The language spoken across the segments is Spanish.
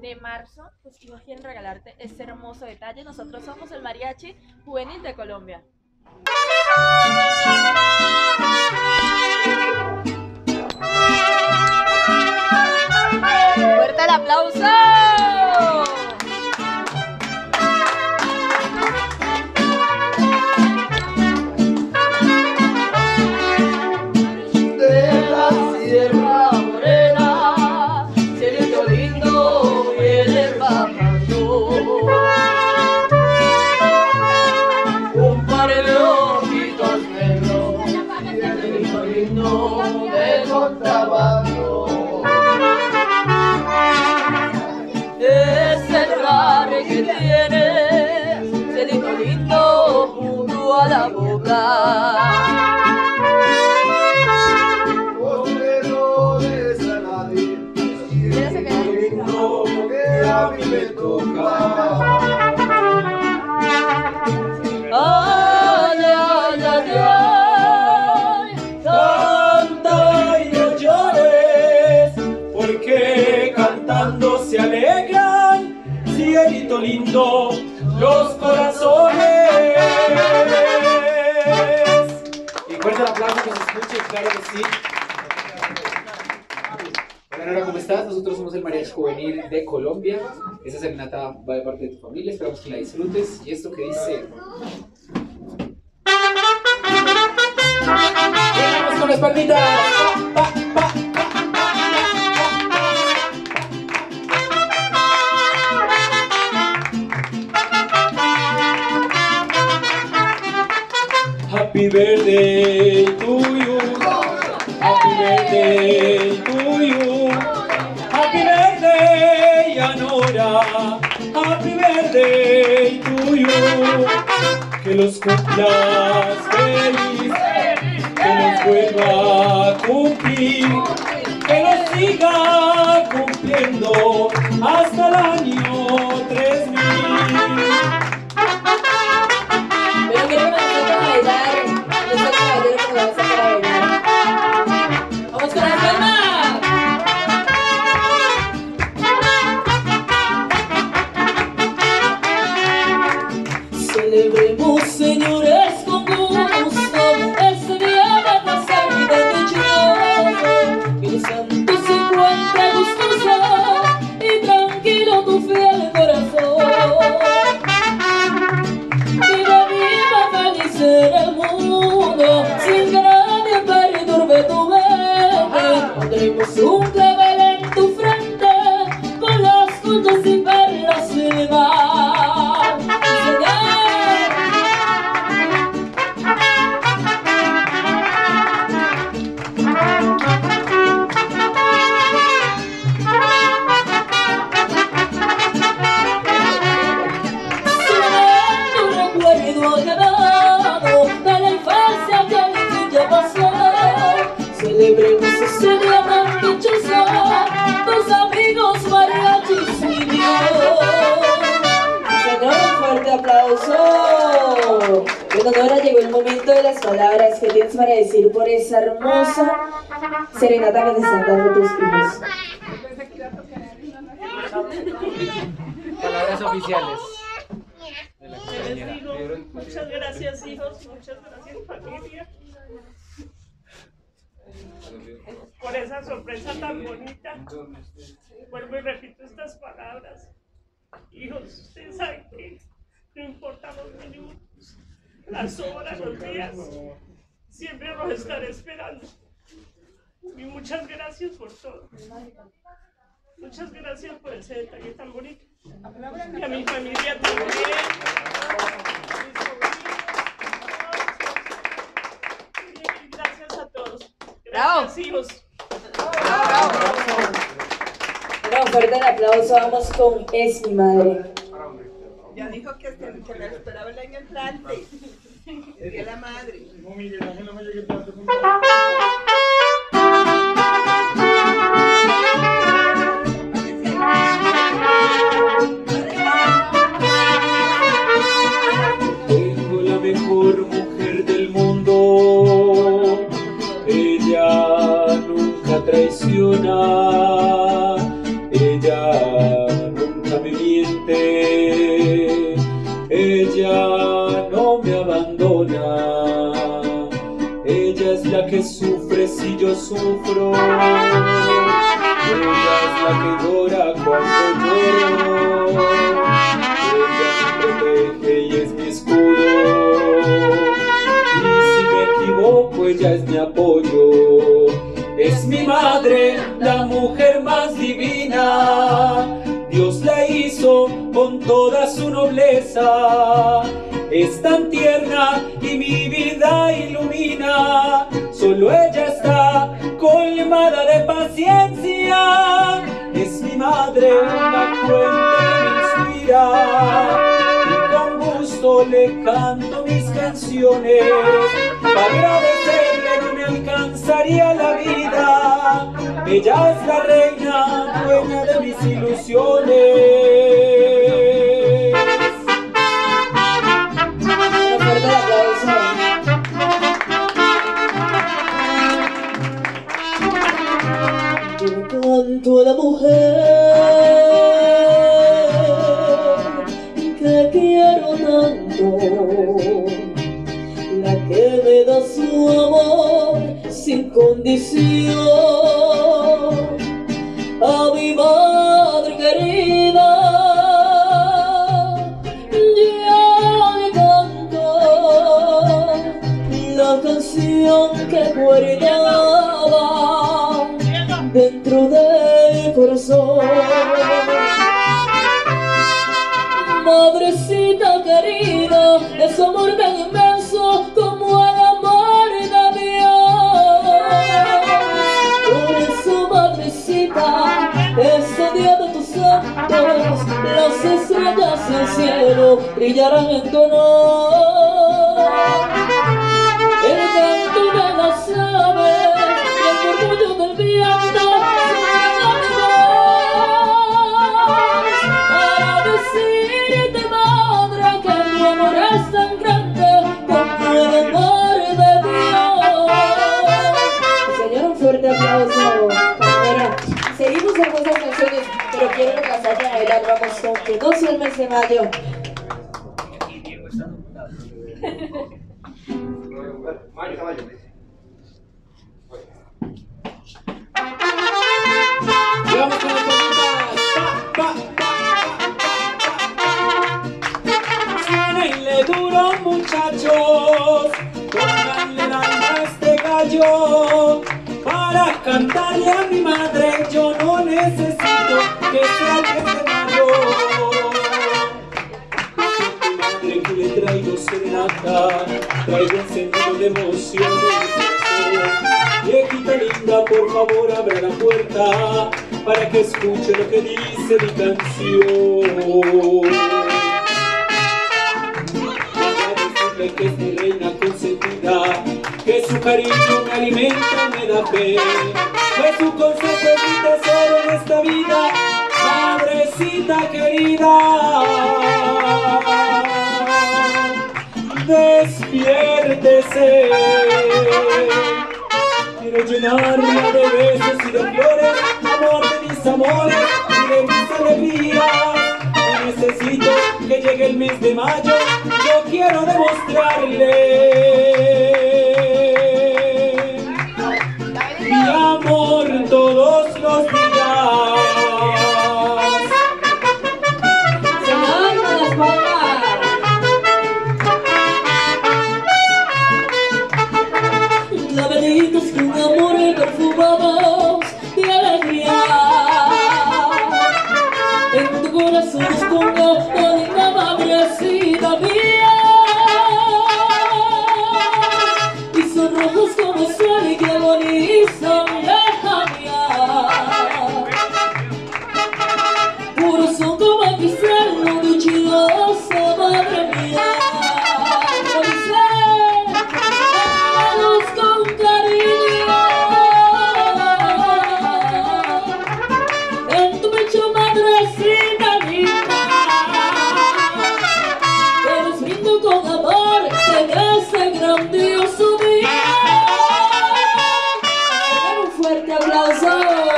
viene marzo, pues si nos quieren regalarte este hermoso detalle, nosotros somos el Mariachi Juvenil de Colombia. ¡Fuerte el aplauso! De contrabando es el rare que tiene celito lindo junto a la boca, postrero de Saladín, celito lindo que a mí me toca. Ay, ay, ay, ay. Canta y no llores, porque cantando se alegran, cielito lindo, los corazones. Y fuerte el aplauso que se escuche, claro que sí. Hola Nora, ¿cómo estás? Nosotros somos el Mariachi Juvenil de Colombia. Esta serenata va de parte de tu familia, esperamos que la disfrutes. Y esto que dice... ¡Vamos con las palmitas! ¡Pa, pa! Happy birthday to you. Happy birthday to you. Happy birthday, Anora. Happy birthday to you. Que los cumplas feliz, que los vuelva a cumplir, que los siga cumpliendo hasta el año 3000. Pero quiero que me empecemos a bailar. Yo soy caballero que me vas a sacar a bailar. ¡Vamos con las palmas! Celebremos, señores, con gusto este día de pasar vida dichoso. Que el santo se encuentre gustoso y tranquilo tu fiel corazón. Viva, viva, feliz en el mundo, sin que nadie perturbe tu mente. Pondremos un clavel en tu frente, con las conchas y perlas del mar. Señor. Celebremos ese día tan dichoso, tus amigos mariachis y Dios. Señor, un fuerte aplauso. Bueno, Nora, llegó el momento de las palabras. ¿Qué tienes para decir por esa hermosa serenata que te están dando tus hijos? Palabras oficiales. Les digo, muchas gracias hijos, muchas gracias familia, por esa sorpresa tan bonita. Vuelvo y repito estas palabras. Hijos, ustedes saben que no importa los minutos, las horas, los días, siempre los estaré esperando. Y muchas gracias por todo. Muchas gracias por ese detalle tan bonito. Y a mi familia también. Y gracias a todos. Gracias, hijos. Bueno, fuerte el aplauso. Vamos con Es mi madre. Ya dijo que la esperaba el año entrante. Es de la madre. Tengo la mejor mujer del mundo. Ella nunca traiciona. Ella nunca si yo sufro, ella es la que llora cuando lloro. Ella me protege y es mi escudo, y si me equivoco ella es mi apoyo. Es mi madre, la mujer más divina, Dios la hizo con toda su nobleza. Es tan tierna y mi vida ilumina, solo ella está colmada de paciencia. Es mi madre, una fuente que me inspira, y con gusto le canto mis canciones. Para agradecerle no me alcanzaría la vida, ella es la reina, dueña de mis ilusiones. Canto a la mujer que quiero tanto, la que me da su amor sin condición. A mi madre querida yo le canto la canción que guardaba dentro del corazón. Madrecita querida, es su amor tan inmenso como el amor de Dios. Por eso, madrecita, ese día de tus santos, las estrellas del cielo brillarán en tu honor. El canto de las aves y el murmullo del viento para decirte, madre, que tu amor es tan grande como el amor de Dios. Señor, un fuerte aplauso. Ahora, seguimos hermosas canciones, pero quiero que pasaje a bailar. Vamos con que no sea el mes de mayo. Y vamos con las palmitas. Suénenle duro, muchachos, pónganle la alma a este gallo. Para cantarle a mi madre yo no necesito que salga de mayo. Soy tu madre que le traigo serenata, traigo encendido de emociones. Viejita linda, por favor abra la puerta para que escuche lo que dice mi canción. Que es mi reina consentida, que su cariño me alimenta, me da fe, que su consejo es mi tesoro en esta vida, madrecita querida. Despiértese, quiero llenarla de besos y de flores, amor de mis amores y de mis alegrías. Necesito que llegue el mes de mayo, yo quiero demostrarle mi amor todos los días. Señor, con las palmas. Laberintos con amor perfumados de alegría. En tu corazón pongo, oh linda madrecita mía. Y son rojos como el sol y que agonizan lejanía. Puros son como el cristal, no luchidosa, madre mía. Lo dice, luz con cariño. En tu pecho, madrecita linda, te los brindo con amor en ese grandioso día. Un fuerte aplauso.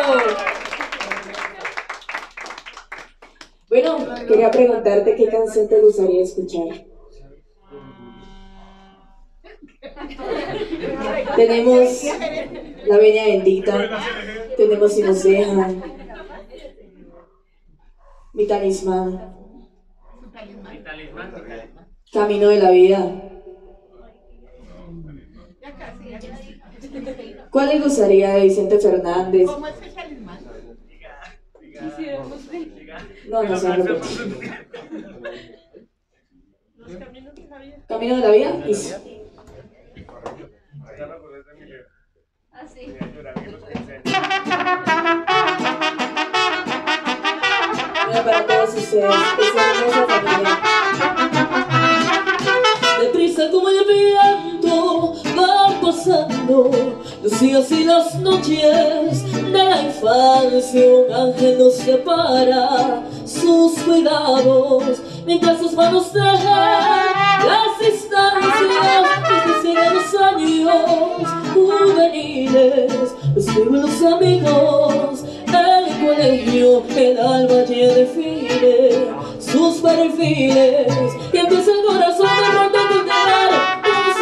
Bueno, quería preguntarte qué canción te gustaría escuchar. Tenemos la venia bendita, tenemos y nos dejan. Mi talismán. Camino de la vida. ¿Cuál le gustaría de Vicente Fernández? ¿Cómo es el talismán? No, no se preocupe. Los caminos de la vida. Camino de la vida. Listo. Mira para todos ustedes, esa hermosa familia. Deprisa como el viento van pasando los días y las noches de la infancia. Un ángel nos separa sus cuidados mientras sus manos dejan las distancias. Desde siguen los años juveniles, los pueblos amigos, el colegio, el alma llena define sus perfiles y empieza el corazón de pronto a contar un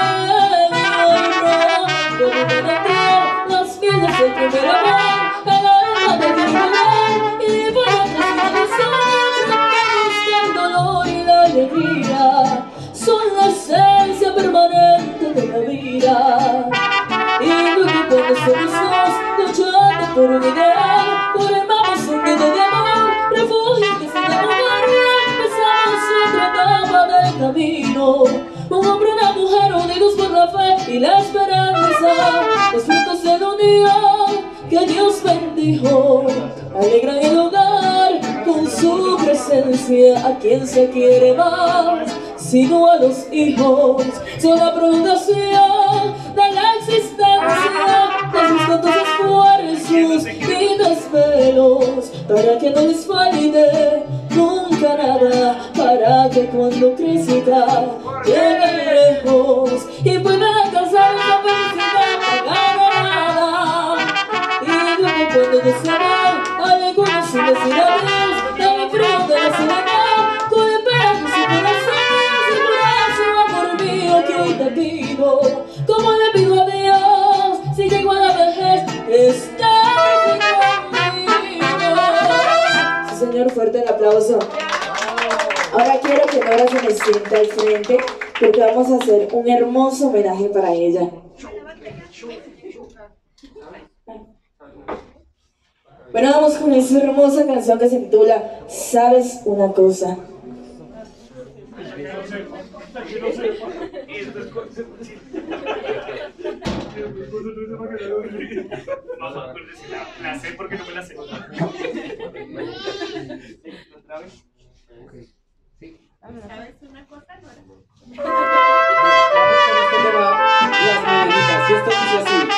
sueño como manantial, las piedras del primer amor, el alma de volar y por otras vidas el dolor y la alegría son la esencia permanente de la vida. Y luego cuando somos dos luchando por un ideal, formamos un nido de amor, refugio que se llama empezamos otra etapa del camino. Un hombre y una mujer unidos por la fe y la esperanza, los frutos de la unión que Dios bendijo, alegran el hogar con su presencia. A quien se quiere más, sino a los hijos, son la prolongación de la existencia, de sus tantos esfuerzos y desvelos, para que no les falte nunca nada, para que cuando crezca lleguen lejos y puedan alcanzar la felicidad ganada. Y luego cuando desean algunos sin decir adiós, en el frío de la soledad, con el pecho en su corazón, amor mío, que hoy te pido, como le pido a Dios, si llego a la vejez, estés conmigo. Sí, señor, fuerte el aplauso. Ahora quiero que Nora se me sienta al frente, porque vamos a hacer un hermoso homenaje para ella. Bueno, vamos con esa hermosa canción que se titula ¿Sabes una cosa? Mamá, acuérdese, la sé porque no me la sé. ¿Sabes una cosa, Nora? Vamos con este tema, las mañanitas, y esto dice así.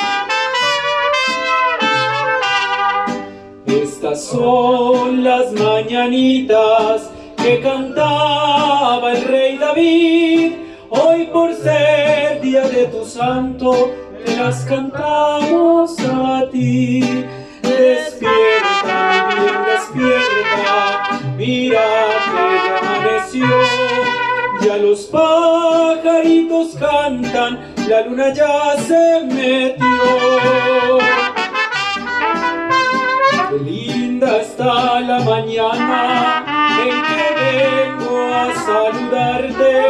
Estas son las mañanitas que cantaba el rey David. Hoy por ser día de tu santo, te las cantamos a ti. Despierta, mi bien, despierta, mira que ya amaneció. Ya los pajaritos cantan, la luna ya se metió. Qué linda está la mañana en que vengo a saludarte.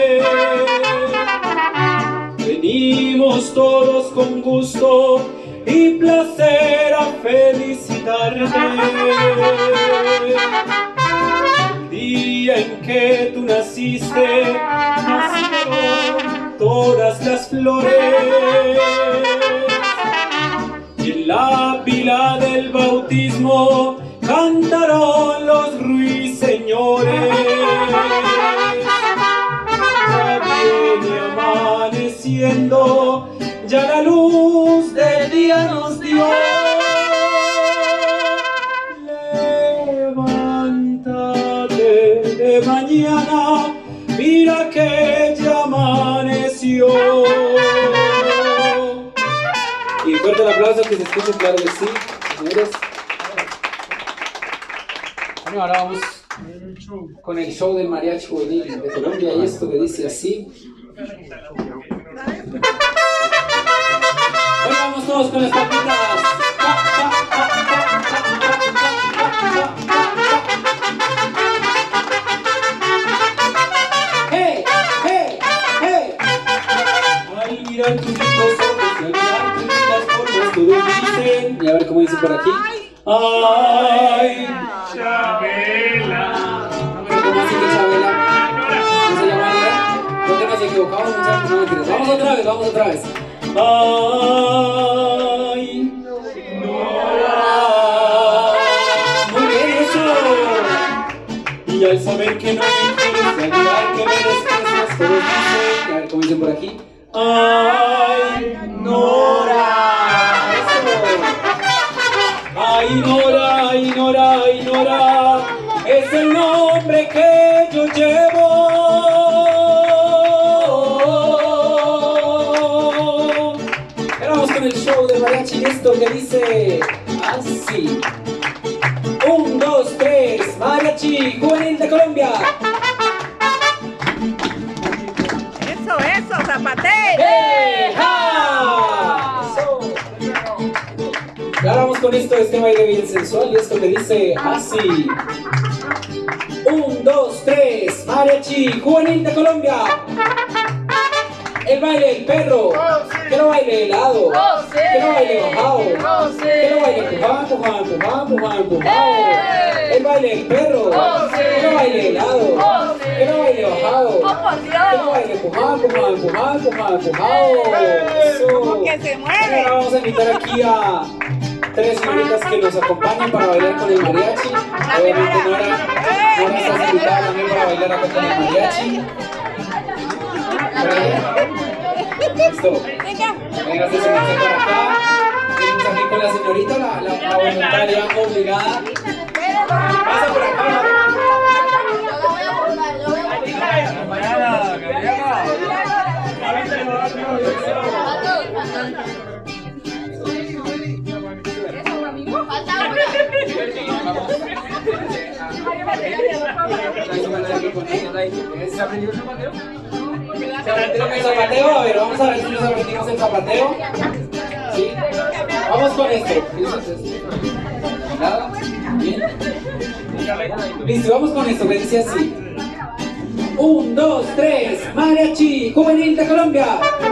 Venimos todos con gusto y placer a felicitarte. El día en que tú naciste, nacieron todas las flores. Y en la pila del bautismo cantaron los ruiseñores. Ya viene amaneciendo, ya la luz del día nos dio. Levántate de mañana, mira que ya amaneció. Y fuerte el aplauso, que se escuche claro que sí, señores. Bueno, ahora vamos con el show del mariachi juvenil de Colombia, y esto que dice así. Bueno, vamos todos con las palmitas. ¡Hey! ¡Hey! ¡Hey! Al mirar tus lindos ojos y al mirar tus lindas formas, todos dicen. Y a ver cómo dice por aquí. ¡Ay! Chabela. ¿Cómo así que Chabela? ¿No se llama Nora? Creo que nos equivocamos, muchachos, no mentiras. Vamos otra vez, vamos otra vez. ¡Ay! Nora. Muy bien, eso. Y al saber que no me quieres, y al mirar que me desprecias, todos dicen. A ver cómo dicen por aquí. ¡Ay! Nora. Eso. ¡Ay, Nora! ¡Ay, Nora! ¡Ay, Nora! Es el nombre que yo llevo. Ahora vamos con el show de mariachi, esto que dice así. 1, 2, 3, mariachi juvenil de Colombia. Eso, zapate. ¡Eja! Eso. Y ahora vamos con esto, este baile bien sensual y esto que dice así. 1, 2, 3, mariachi juvenil de Colombia. El baile del perro, que no baile helado, que no baile bajado, que no baile empujado, empujado, empujado, empujado, empujado. El baile del perro, que no baile helado, que no baile bajado, que no baile empujado, empujado, empujado, empujado, empujado. Eso. Que se mueve. Ahora vamos a invitar aquí a 3 señoritas que nos acompañen para bailar con el mariachi. Obviamente Nora está invitada también para bailar acá con el mariachi. Listo. Venga, se sienten para acá. Venimos aquí con la señorita, la voluntaria obligada. Pasa por acá. ¿El zapateo? A ver, vamos a ver si nos aprendimos el zapateo. ¿Sí? Vamos con esto. ¿Nada? ¿Bien? Listo, vamos con esto que dice así. 1, 2, 3, mariachi juvenil de Colombia.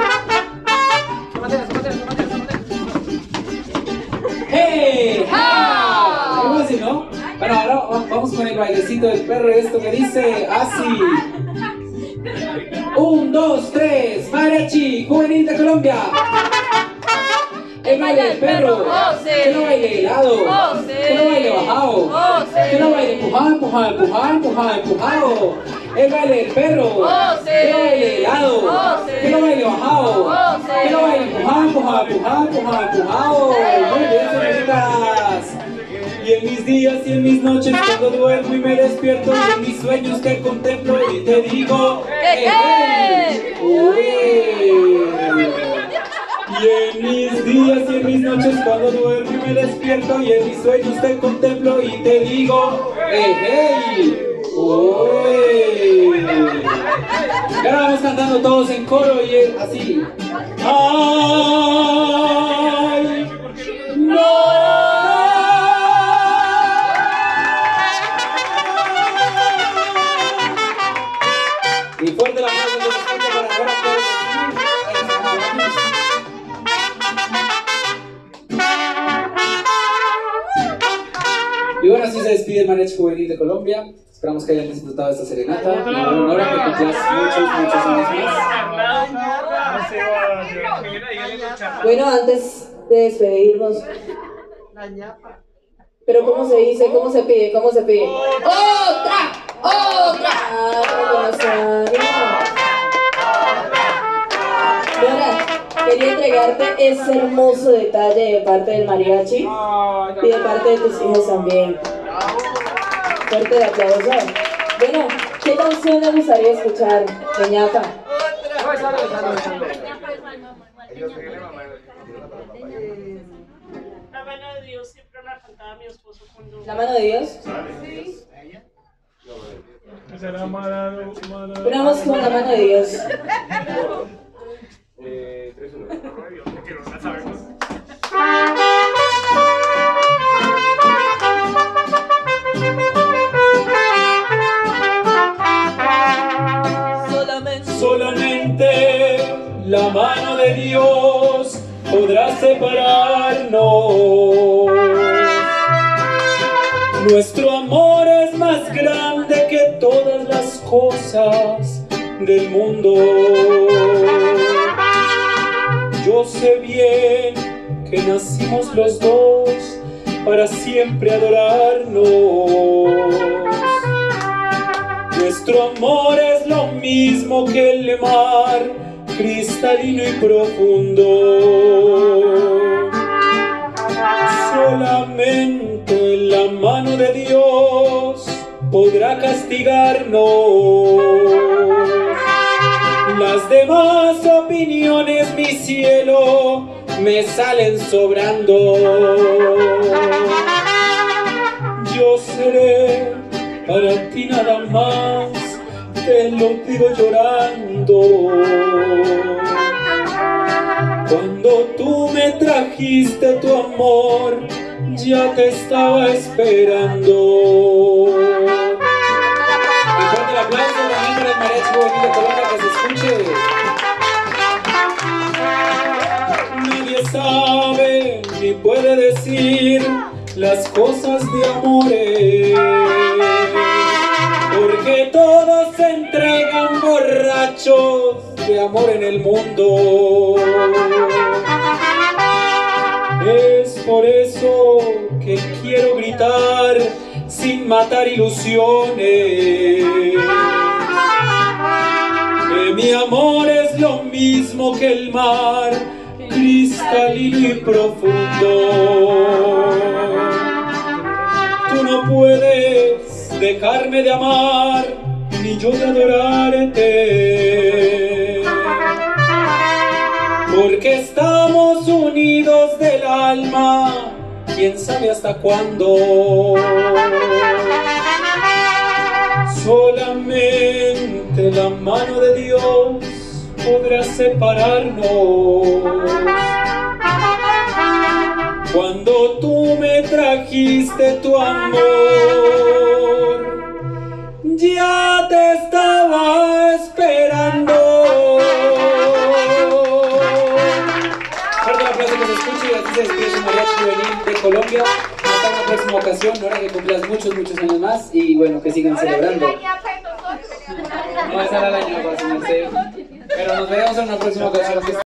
¡Hey! ¡Ja! ¿Cómo así, no? Bueno, ahora vamos con el bailecito del perro, esto que dice así. 1, 2, 3, mariachi juvenil de Colombia. El baile del perro, que no baile helado, que no baile bajado, que no baile empujado, empujado, empujado, empujado, empujado. El baile del perro, que no baile helado, que no baile bajado, que no baile empujado, empujado, empujado, empujado, empujado. Muy bien, señoritas. Y en mis días y en mis noches cuando duermo y me despierto y en mis sueños te contemplo y te digo ¿qué? Y en mis días y en mis noches cuando duermo y me despierto y en mis sueños te contemplo y te digo hey, uy. Y ahora vamos cantando todos en coro y es así. Ay, no. Y fuerte la mano de los para ahora y bueno, así se despide el mariachi juvenil de Colombia. Esperamos que hayan disfrutado de esta serenata. Y bueno, Nora, que cumplas muchos años más. Bueno, antes de despedirnos, pero ¿cómo se dice? ¿Cómo se pide? ¿Cómo se pide? ¡Otra! ¡Otra! Nora, quería entregarte ese hermoso detalle de parte del mariachi y de parte de tus hijos también. Fuerte de aplauso. Bueno, ¿qué canción le gustaría escuchar, Peñapa? La mano de Dios siempre la cantaba mi esposo cuando... ¿La mano de Dios? Sí. Vamos con la mano de Dios. 3-1. Que no la sabemos. de Dios podrá separarnos. Nuestro amor es más grande que todas las cosas del mundo. Yo sé bien que nacimos los dos para siempre adorarnos. Nuestro amor es lo mismo que el mar, cristalino y profundo. Solamente la mano de Dios podrá castigarnos. Las demás opiniones, mi cielo, me salen sobrando. Yo seré para ti nada más, te lo digo llorando. Cuando tú me trajiste tu amor, ya te estaba esperando. Y fuerte el aplauso también para el Mariachi Juvenil de Colombia, que se escuche. Nadie sabe ni puede decir las cosas de amores, porque todos se entregan borrachos de amor en el mundo. Es por eso que quiero gritar sin matar ilusiones, que mi amor es lo mismo que el mar, cristalino y profundo. Tú no puedes dejarme de amar, ni yo de adorarte, porque estamos unidos del alma, quién sabe hasta cuándo. Solamente la mano de Dios podrá separarnos. Cuando tú me trajiste tu amor, ya te estaba esperando. Fuerte el aplauso que se escuche, y aquí se despide su Mariachi Juvenil de Colombia. Hasta una próxima ocasión, ahora que cumplas muchos años más y bueno, que sigan celebrando. No, esa era la año para su merced. Pero nos vemos en una próxima ocasión.